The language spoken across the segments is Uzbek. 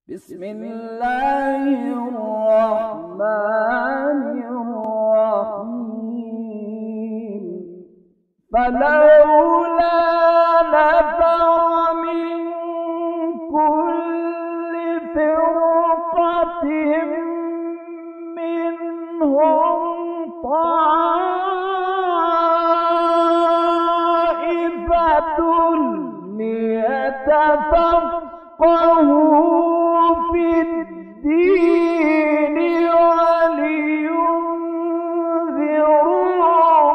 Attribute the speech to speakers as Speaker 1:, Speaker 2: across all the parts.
Speaker 1: بسم الله الرحمن الرحيم فلولا نفر من كل فرقة منهم طائفة ليتفقهوا في الدين ولينذروا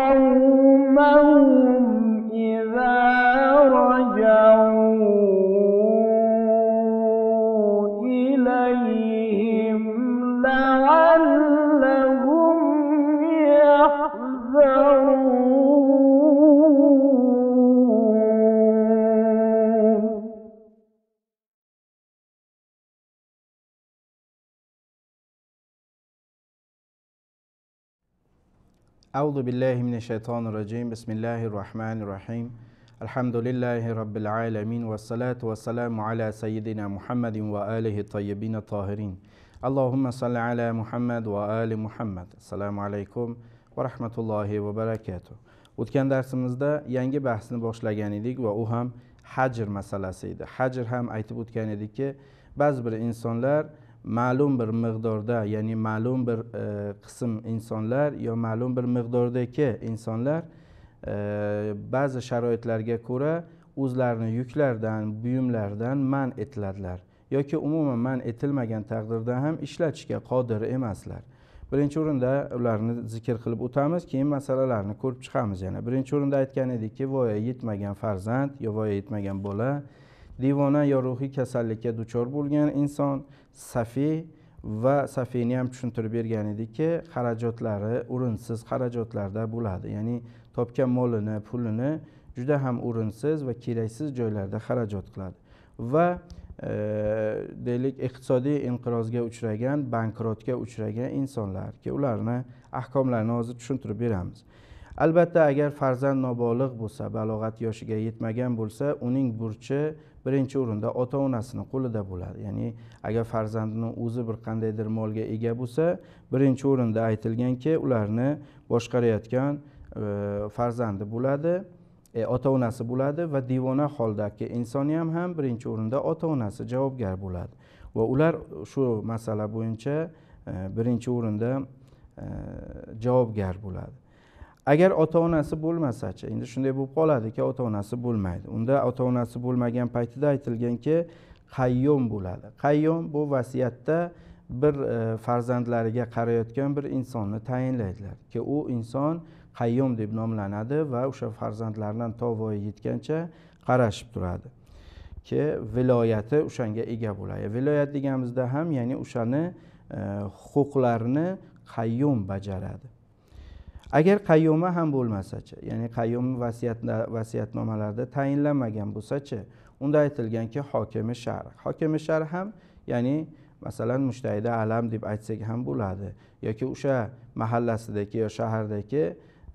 Speaker 1: قومهم إذا رجعوا إليهم لعلهم يحذرون.
Speaker 2: أعوذ بالله من الشيطان الرجيم. بسم الله الرحمن الرحيم. الحمد لله رب العالمين والصلاة والسلام على سيدنا محمد وآله الطيبين الطاهرين. اللهم صل على محمد وآل محمد. Assalomu alaykum va rahmatullohi va barakatuh. O'tgan darsimizda yangi bahsni boshlagan edik va u ham hajr masalasi edi. Hajr ham aytib o'tgan edikki, ba'zi bir insonlar ma'lum bir miqdorda, ya'ni ma'lum bir qism insonlar yo ma'lum bir miqdordagi insonlar ba'zi sharoitlarga ko'ra o'zlarini yuklardan, buyumlardan man etiladilar yoki umuman man etilmagan taqdirda ham ishlatishga qodir emaslar. Birinchi o'rinda ularni zikr qilib o'tamiz, keyin masalalarni ko'rib chiqamiz. Yana birinchi o'rinda aytgan edikki, voya yetmagan farzand yo voya yetmagan bola, devona yo ruhiy kasallikka duchor bo'lgan inson, safiy va safiyni ham tushuntirib bergan edikki, xarajotlari o'rinsiz xarajotlarda bo'ladi. Ya'ni topgan molini, pulini juda ham o'rinsiz va keraksiz joylarda xarajat qiladi va deylik iqtisodiy inqirozga uchragan, bankrotga uchragan insonlarga ularni ahkomlarini hozir tushuntirib beramiz. Albatta, agar farzand nobolig bo'lsa, balog'at yoshiga yetmagan bo'lsa, uning burchi birinchi o'rinda ota-onasining qo'lida bo'ladi. Ya'ni agar farzandining o'zi bir qandaydir molga ega bo'lsa, birinchi o'rinda aytilganki, ularni boshqarayotgan farzandi bo'ladi, ota-onasi bo'ladi va devona holdagi insoni ham birinchi o'rinda ota-onasi javobgar bo'ladi. Va ular shu masala bo'yicha birinchi o'rinda javobgar bo'ladi. Agar ota-onasi bo'lmasa-chi, endi shunday bo'lib qoladiki, ota-onasi bo'lmaydi. Unda ota-onasi bo'lmagan paytida aytilganki, qayyum bo'ladi. Qayyum bu vasiyatda bir farzandlariga qarayotgan bir insonni tayinlaydilar ki u inson qayyum deb nomlanadi va o'sha farzandlardan to voyaga yetgancha qarashib turadi ki viloyati o'shanga ega bo'ladi. Viloyat deganimizda ham ya'ni o'shani huquqlarini qayyum bajaradi. Agar qayyuma ham bo'lmasa-chi, ya'ni qayyum vasiyatnomalarda tayinlanmagan bo'lsa-chi, unda aytilganki hokimi shar. Hokimi shar ham ya'ni masalan mushtahida alam deb aytsak ham bo'ladi yoki o'sha mahallasidagi yo shahardagi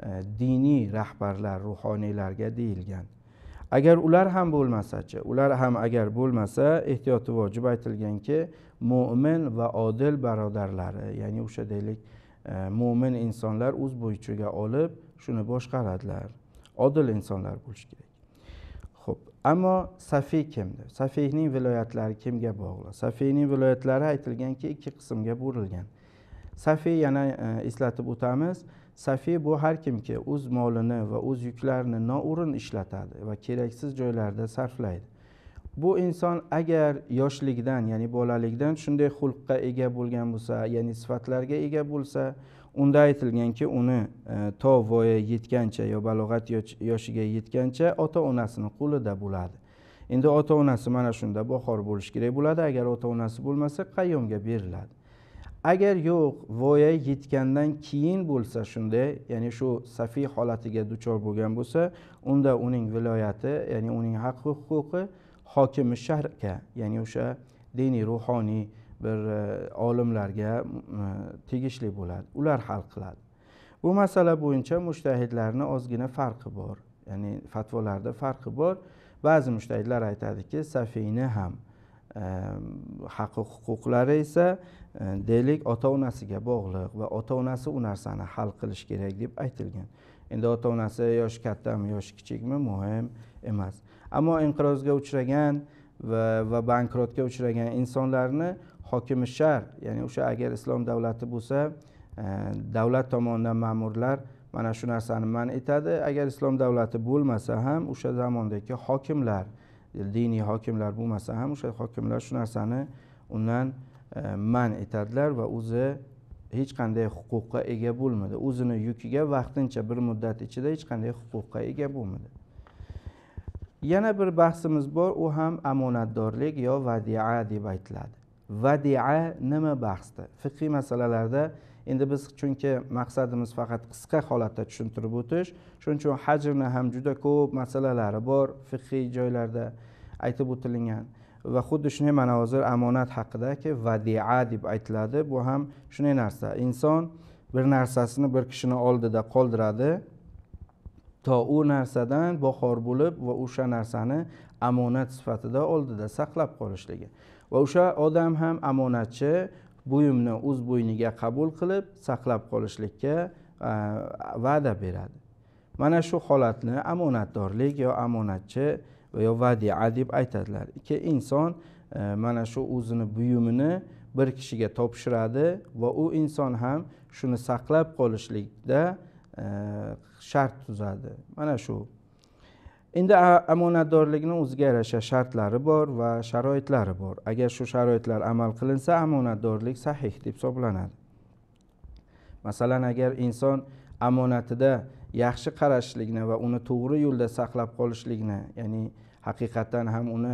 Speaker 2: diniy rahbarlar, ruhoniylarga deyilgan. Agar ular ham bo'lmasa-chi, ular ham agar bo'lmasa, ehtiyoti vojib aytilganki, mo'min va odil barodarlari, ya'ni o'sha deylik mo'min insonlar o'z bo'ychiga olib shuni boshqaradilar. Odil insonlar bo'lishi kerak. Xo'p, ammo safiy kimdir? Safiyning viloyatlari kimga bog'liq? Safiyning viloyatlari aytilganki, ikki qismga bo'rilgan. Safiy, yana eslatib o'tamiz, safiy bu har kimki o'z molini va o'z yuklarini noo'rin ishlatadi va keraksiz joylarda sarflaydi. Bu inson agar yoshlikdan, ya'ni bolalikdan shunday xulqqa ega bo'lgan bo'lsa, ya'ni sifatlarga ega bo'lsa, unda aytilganki, uni to voyaga yetgancha yo balog'at yoshiga yetgancha ota-onasining qo'lida bo'ladi. Endi ota-onasi mana shunda bahor bo'lishi kerak bo'ladi. Agar ota-onasi bo'lmasa, qayyumga beriladi. Agar yo'q, voyaga yetgandan keyin bo'lsa shunday, ya'ni shu safiy holatiga duchor bo'lgan bo'lsa, unda uning viloyati, ya'ni uning haq-huquqi hokimi sharga, ya'ni o'sha diniy ruhoniy bir olimlarga tegishli bo'ladi. Ular hal qiladi. Bu masala bo'yicha mushtahidlarning ozgina farqi bor. Ya'ni fatvolarda farqi bor. Ba'zi mushtahidlar aytadiki, safiyni ham haq huquqlari esa deylik ota onasiga bog'liq va ota onasi u narsani hal qilish kerak deb aytilgan. Endi ota onasi yoshi kattami yoshi kichikmi muhim emas. Ammo inqirozga uchragan va bankrotga uchragan insonlarni hokimi shar, ya'ni o'sha agar islom davlati bo'lsa, davlat tomonidan ma'murlar mana shu narsani man etadi. Agar islom davlati bo'lmasa ham o'sha zamondagi hokimlar, diniy hokimlar bo'lmasa ham o'sha hokimlar shu narsani undan man etadilar va o'zi hech qanday huquqqa ega bo'lmaydi. O'zini yukiga vaqtincha bir muddat ichida hech qanday huquqqa ega bo'lmaydi. Yana bir bahsimiz bor, u ham omonatdorlik yo vadia deb aytiladi. Vadia nima bahsda? Fiqhiy masalalarda endi biz chunki maqsadimiz faqat qisqa holatda tushuntirib o'tish, shuning uchun hajrni ham juda ko'p masalalari bor, fiqhiy joylarda aytib o'tilgan. Va xuddi shunday mana hozir omonat haqidagi vadia deb aytiladi. Bu ham shunday narsa. Inson bir narsasini bir kishini oldida qoldiradi, to u narsadan boxor bo'lib va o'sha narsani omonat sifatida oldida saqlab qolishligi. Va o'sha odam ham omonatchi, buyumni o'z bo'yniga qabul qilib saqlab qolishlikka va'da beradi. Mana shu holatni omonatdorlik yo omonatchi yo vadia deb aytadilar. Inson mana shu o'zini buyumini bir kishiga topshiradi va u inson ham shuni saqlab qolishlikda shart tuzadi. Mana shu. Endi omonatdorlikning o'ziga yarasha shartlari bor va sharoitlari bor. Agar shu sharoitlar amal qilinsa, omonatdorlik sahih deb hisoblanadi. Masalan, agar inson omonatida yaxshi qarashlikni va uni to'g'ri yo'lda saqlab qolishlikni, ya'ni haqiqatan ham uni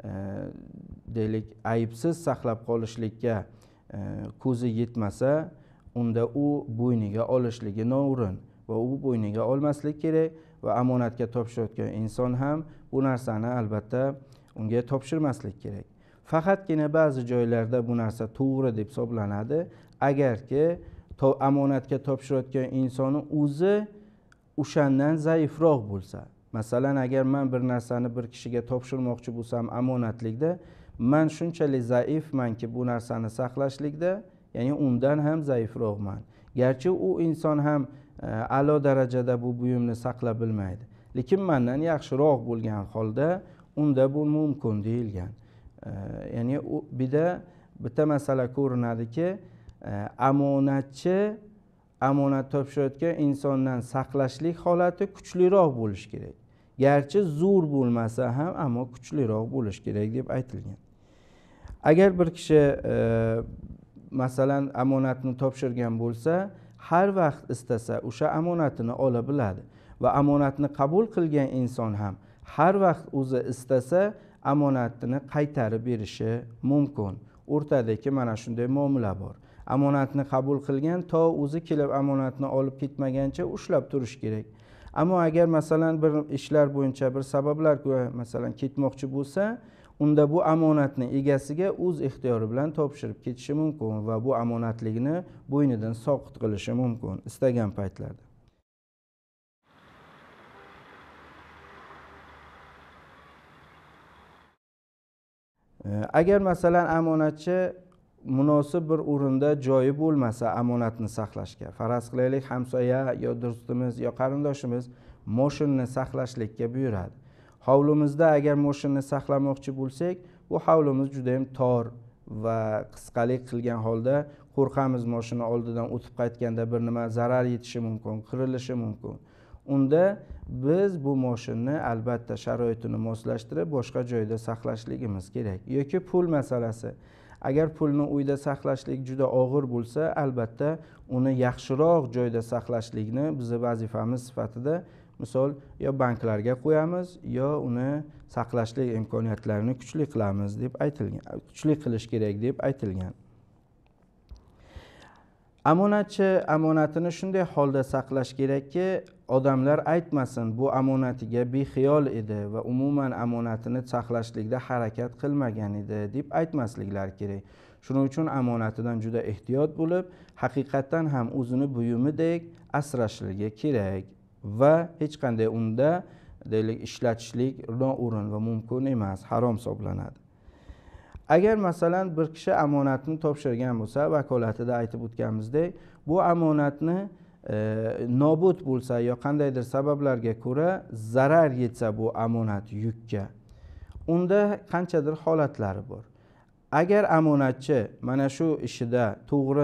Speaker 2: deylik aybsiz saqlab qolishlikka ko'zi yetmasa, unda u bo'yniga olishligi noo'rin va u bo'yniga olmaslik kerak va omonatga topshirayotgan inson ham bu narsani albatta unga topshirmaslik kerak. Faqatgina ba'zi joylarda bu narsa to'g'ri deb hisoblanadi, agarki omonatga topshirayotgan insoni o'zi o'shandan zaifroq bo'lsa. Masalan, agar men bir narsani bir kishiga topshirmoqchi bo'lsam omonatlikda, men shunchalik zaifmanki bu narsani saqlashlikda, ya'ni undan ham zaifroqman. Garchi u inson ham a'lo darajada bu buyumni saqlab bilmaydi, lekin mendan yaxshiroq bo'lgan holda unda bu mumkin deyilgan. Ya'ni bitta masala ko'rinadiki, omonatchi omonat topshirayotgan insondan saqlashlik holati kuchliroq bo'lishi kerak. Garchi zo'r bo'lmasa ham, ammo kuchliroq bo'lishi kerak deb aytilgan. Agar bir kishi masalan omonatni topshirgan bo'lsa, har vaqt istasa o'sha omonatini ola biladi va omonatni qabul qilgan inson ham har vaqt o'zi istasa omonatini qaytarib berishi mumkin. O'rtadagi mana shunday muomala bor. Omonatni qabul qilgan to o'zi kelib omonatni olib ketmagancha ushlab turish kerak. Ammo agar masalan bir ishlar bo'yicha bir sabablar ko'ra masalan ketmoqchi bo'lsa, unda bu omonatni egasiga o'z ixtiyori bilan topshirib ketishi mumkin va bu omonatligini bo'ynidan soqit qilishi mumkin istagan paytlarda. Agar masalan omonatchi munosib bir o'rinda joyi bo'lmasa omonatni saqlashga, faraz qilaylik hamsoya yo do'stimiz yo qarindoshimiz moshinni saqlashlikka buyuradi. Hovlimizda agar moshinni saqlamoqchi bo'lsak, bu hovlimiz juda ham tor va qisqalik qilgan holda qo'rqamiz moshina oldidan o'tib qaytganda bir nima zarar yetishi mumkin, qirilishi mumkin. Unda biz bu moshinni albatta sharoitini moslashtirib boshqa joyda saqlashligimiz kerak. Yoki pul masalasi. Agar pulni uyda saqlashlik juda og'ir bo'lsa, albatta uni yaxshiroq joyda saqlashlikni bizning vazifamiz sifatida misol yo banklarga qo'yamiz yo uni saqlashlik imkoniyatlarini kuchli qilamiz deb aytilgan. Kuchli qilish kerak deb aytilgan. Omonatchi omonatini shunday holda saqlash kerakki, odamlar aytmasin bu omonatiga bexiyol edi va umuman omonatini saqlashlikda harakat qilmagan edi deb aytmasliklar kerak. Shuning uchun omonatidan juda ehtiyot bo'lib, haqiqatan ham o'zini buyumidek asrashligi kerak va hech qanday unda deylik ishlatishlik noo'rin va mumkin emas, harom hisoblanadi. agar masalan bir kishi omonatni topshirgan bo'lsa, vakolatida aytib o'tganimizdek, bu omonatni nobud bo'lsa yo qandaydir sabablarga ko'ra zarar yetsa bu omonat yukka, unda qanchadir holatlari bor. Agar omonatchi mana shu ishida to'g'ri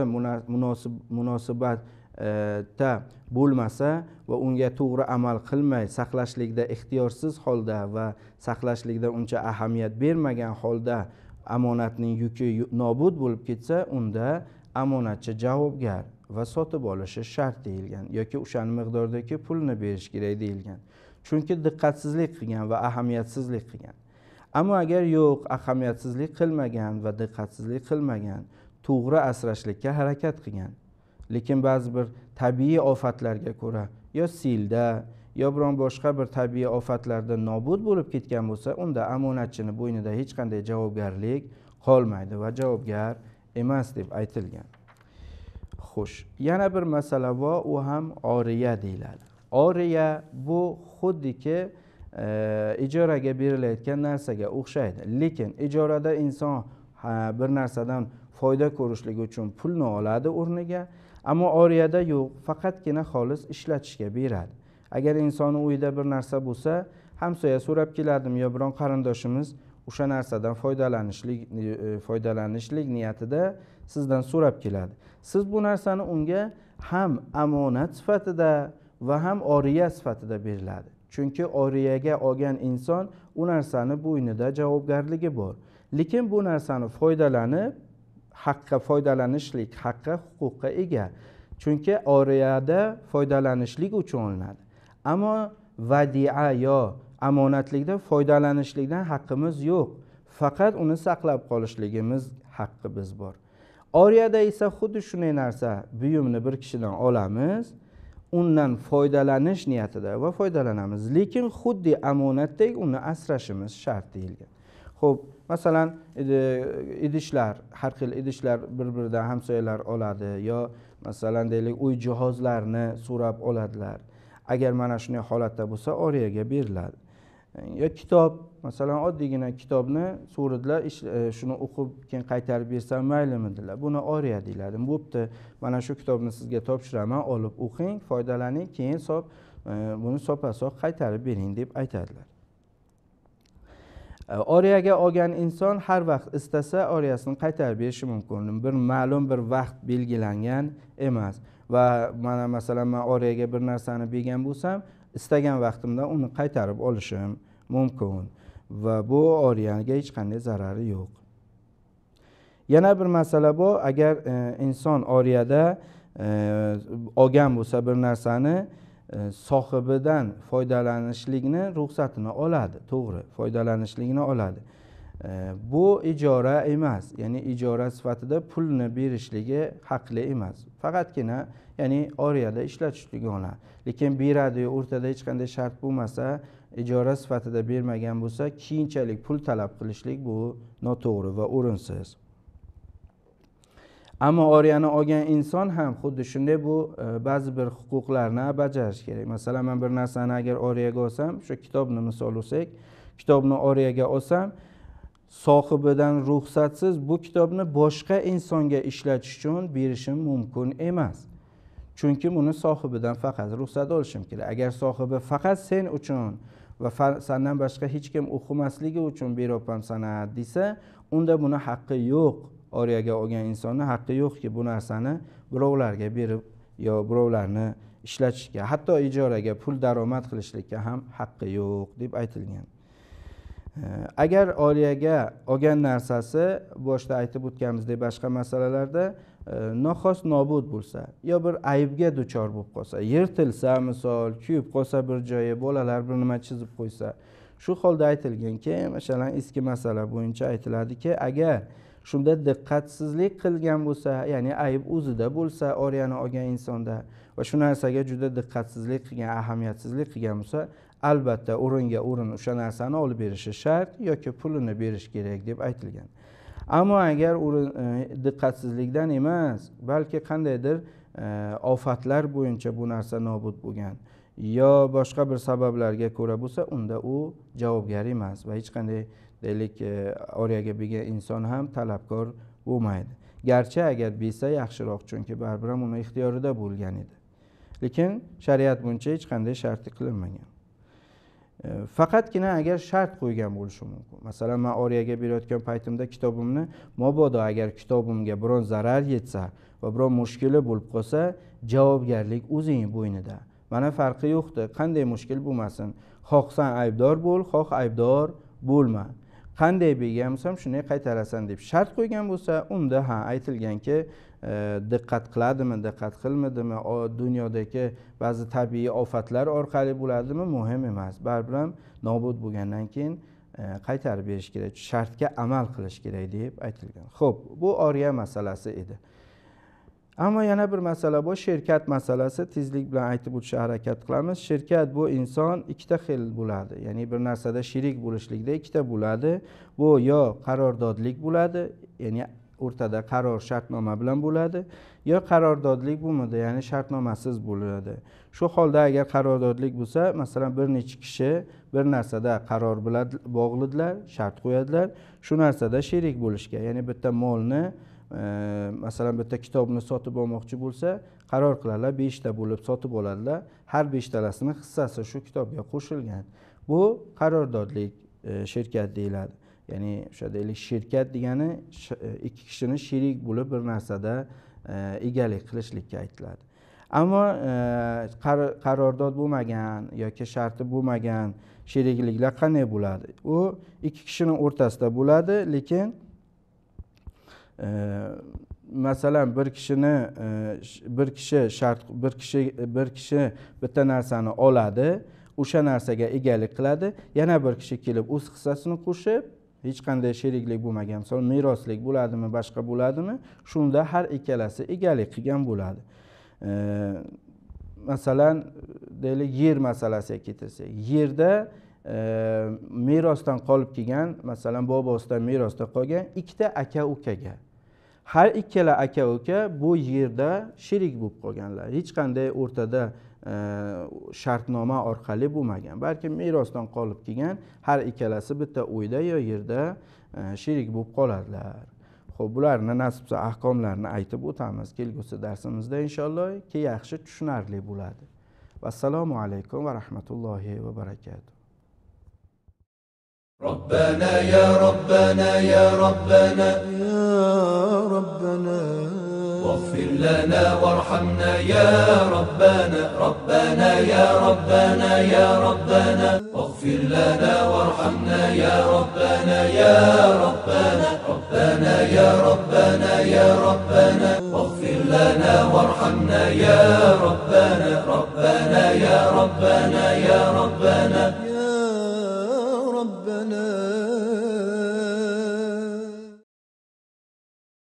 Speaker 2: munosabatda bo'lmasa va unga to'g'ri amal qilmay, saqlashlikda ixtiyorsiz holda va saqlashlikda uncha ahamiyat bermagan holda omonatning yuki nobud bo'lib ketsa, unda omonatchi javobgar va sotib olishi shart deyilgan yoki o'sha miqdordagi pulni berish kerak deyilgan. Chunki diqqatsizlik qilgan va ahamiyatsizlik qilgan. Ammo agar yo'q, ahamiyatsizlik qilmagan va diqqatsizlik qilmagan, to'g'ri asrashlikka harakat qilgan, lekin ba'zi bir tabiiy ofatlarga ko'ra yo selda yo biron boshqa bir tabiiy ofatlarda nobud bo'lib ketgan bo'lsa, unda omonatchini bo'ynida hech qanday javobgarlik qolmaydi va javobgar emas deb aytilgan. Xo'sh, yana bir masala bor, u ham oriya deyiladi. Oriya bu xuddiki ijoraga berilayotgan narsaga o'xshaydi. Lekin ijorada inson bir narsadan foyda ko'rishlik uchun pulni oladi o'rniga, ammo oriyada yo'q, faqatgina xolis ishlatishga beradi. Agar insonning uyida bir narsa bo'lsa, hamsoya so'rab keladimi yo biron qarindoshimiz o'sha narsadan foydalanishlik niyatida sizdan so'rab keladi. Siz bu narsani unga ham omonat sifatida va ham oriya sifatida beriladi. Chunki oriyaga olgan inson u narsani bo'ynida javobgarligi bor. Lekin bu narsani foydalanishlik haqqi huquqqa ega. Chunki oriyada foydalanishlik uchun olinadi. Ammo vadi'a yo omonatlikda foydalanishlikdan haqqimiz yo'q. Faqat uni saqlab qolishligimiz haqqi biz bor. Oriyada esa xuddi shunday narsa, buyumni bir kishidan olamiz, undan foydalanish niyatida va foydalanamiz. Lekin xuddi omonatdek uni asrashimiz shart deyilgan. Xo'p, masalan, idishlar, har xil idishlar bir-biridan hamsoyalar oladi yo masalan deylik uy jihozlarini so'rab oladilar. Agar mana shunday holatda bo'lsa, oriyaga beriladi. Yo kitob, masalan, oddiygina kitobni so'radilar, shuni o'qib keyin qaytarib bersam maylimi dedilar. Buni oriya deyiladi. Bo'pti, mana shu kitobni sizga topshiraman, olib o'qing, foydalaning, keyin buni sopa-soq qaytarib bering deb aytadilar. Oriyaga olgan inson har vaqt istasa oriyasini qaytarib berishi mumkin. Bir ma'lum bir vaqt belgilangan emas. Va mana masalan men oriyaga bir narsani bergan bo'lsam, istagan vaqtimda uni qaytarib olishim mumkin va bu oriyaga hech qanday zarari yo'q. Yana bir masala bor, agar inson oriyada olgan bo'lsa bir narsani, sohibidan foydalanishlikni ruxsatini oladi, to'g'ri, foydalanishlikni oladi. Bu ijora emas, ya'ni ijora sifatida pulni berishligi haqli emas. Faqatgina ya'ni oriyada ishlatishligi oladi. Lekin beradi, o'rtada hech qanday shart bo'lmasa, ijora sifatida bermagan bo'lsa, keyinchalik pul talab qilishlik bu noto'g'ri va o'rinsiz. Ammo oriyani olgan inson ham xuddi shunday bu ba'zi bir huquqlarni bajarish kerak. Masalan, men bir narsani agar oriyaga olsam, shu kitobni misol olsak, kitobni oriyaga olsam, sohibidan ruxsatsiz bu kitobni boshqa insonga ishlatish uchun berishim mumkin emas. Chunki buni sohibidan faqat ruxsat olishim kerak. Agar sohibi faqat sen uchun va sendan boshqa hech kim o'qimasligi uchun beryapman sana desa, unda buni haqqi yo'q. Oriyaga olgan insonning haqqi yo'qki bu narsani birovlarga berib yo birovlarni ishlatishga, hatto ijoraga pul daromad qilishlikka ham haqqi yo'q deb aytilgan. Agar oriyaga olgan narsasi boshda aytib o'tganimizdek boshqa masalalarda noxos nobud bo'lsa, yo bir aybga duchor bo'lib qolsa, yirtilsa, misol, kuyib qolsa bir joyi, bolalar bir nima chizib qo'ysa, shu holda aytilganki, masalan, eski masala bo'yicha aytiladiki, agar shunda diqqatsizlik qilgan bo'lsa, ya'ni ayb o'zida bo'lsa, oriyani olgan insonda va shu narsaga juda diqqatsizlik qilgan, ahamiyatsizlik qilgan bo'lsa, albatta o'ringa o'rin o'sha narsani olib berishi shart yoki pulini berish kerak deb aytilgan. Ammo agar diqqatsizlikdan emas, balki qandaydir ofatlar bo'yicha bu narsa nobud bo'lgan yo boshqa bir sabablarga ko'ra bo'lsa, unda u javobgar emas va hech qanday deylik oriyaga bergan inson ham talabkor bo'lmaydi. Garchi agar bersa yaxshiroq, chunki baribir ham uni ixtiyorida bo'lgan edi. Lekin shariat bo'yicha hech qanday sharti qilinmagan. Faqatgina agar shart qo'ygan bo'lishi mumkin. Masalan, men oriyaga berayotgan paytimda kitobimni mabodo agar kitobimga biron zarar yetsa va biron mushkili bo'lib qolsa, javobgarlik o'zing bo'ynida. Mana farqi yo'qdi. Qanday mushkil bo'lmasin, xohsan aybdor bo'l, xoh aybdor bo'lma. Qanday bergansam shunday qaytarasan deb shart qo'ygan bo'lsa, unda aytilganki, diqqat qiladimi, diqqat qilmadimi, dunyodagi ba'zi tabiiy ofatlar orqali bo'ladimi, muhim emas. Baribir ham nobud bo'lgandan keyin qaytarib berish kerak, shartga amal qilish kerak deb aytilgan. Xo'p, bu oriya masalasi edi. Ammo yana bir masala bor, shirkat masalasi. Tezlik bilan aytib o'tishga harakat qilamiz. Shirkat bu inson ikkita xil bo'ladi. Ya'ni bir narsada shirik bo'lishlikda ikkita bo'ladi. Bu yo qarordodlik bo'ladi, ya'ni o'rtada qaror shartnoma bilan bo'ladi, yo qarordodlik bo'lmaydi, ya'ni shartnomasiz bo'ladi. Shu holda agar qarordodlik bo'lsa, masalan bir necha kishi bir narsada qaror bilan bog'lidilar, shart qo'yadilar, shu narsada shirik bo'lishga, ya'ni bitta molni masalan bitta kitobni sotib olmoqchi bo'lsa, qaror qiladilar, 5 ta bo'lib sotib oladilar. Har 5 talasining hissasi shu kitobga qo'shilgan. Bu qarordodlik shirkat deyiladi. Ya'ni o'sha deylik shirkat degani ikki kishining shirik bo'lib bir narsada egalik qilishlikka aytiladi. Ammo qarordod bo'lmagan yoki sharti bo'lmagan sherikliklar qanday bo'ladi? U ikki kishining o'rtasida bo'ladi, lekin masalan bir kishi bitta narsani oladi, o'sha narsaga egalik qiladi, yana bir kishi kelib o'z hissasini qo'shib, hech qanday sheriklik bo'lmagan, misol meroslik bo'ladimi, boshqa bo'ladimi, shunda har ikkalasi egalik qilgan bo'ladi. Masalan, deylik yer masalasiga ketilsak, yerda merosdan qolib kelgan, masalan bobosidan merosda qolgan ikkita aka-ukaga, har ikkala aka-uka bu yerda sherik bo'lib qolganlar. Hech qanday o'rtada shartnoma orqali bo'lmagan, balki merosdan qolib kelgan, har ikkalasi bitta uyda yo yerda sherik bo'lib qoladilar. Xo'p, bularni nasibsa ahkomlarini aytib o'tamiz kelgusi darsimizda inshaalloh, ki yaxshi tushunarli bo'ladi. Assalomu alaykum va rahmatullohi va barakatuh.
Speaker 3: ربنا يا ربنا يا ربنا يا ربنا واغفر لنا وارحمنا يا ربنا ربنا يا ربنا يا ربنا واغفر لنا وارحمنا يا ربنا يا ربنا ربنا يا ربنا يا ربنا واغفر لنا وارحمنا يا ربنا ربنا يا ربنا يا ربنا ربنا